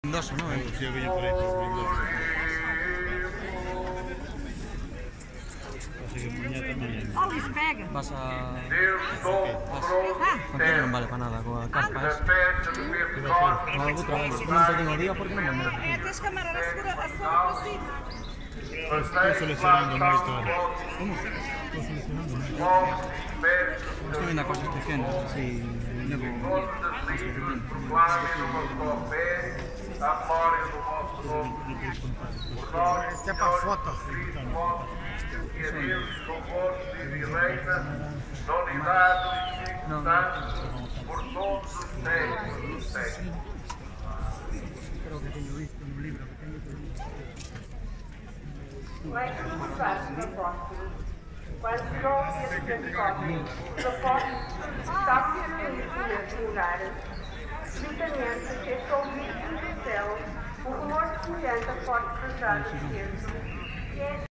Mendoza, não é? Sí, eu venho por aí, por Mendoza. Pasa que amanhã também. Oh, Luís, pega. Vas a... Ah, Aquilo non vale para nada, coa carpa esa. Que vai ser? No algo traballo, non teño o día porque non me merece. tens que amarrar a segura a sola para cima. Estou selecionando moito ahora. Como? Estou selecionando moito. Estou vendo a cosas pequenas, así... Levo... Este é para foto. Non, Creo que tenho visto no libro que tenho que Leite no braço da porta. Quando chegou esse transporte, da porta estava nesse lugar. Subitamente fez-se ouvir do céu um rumor semelhante a forte rasgado de vento.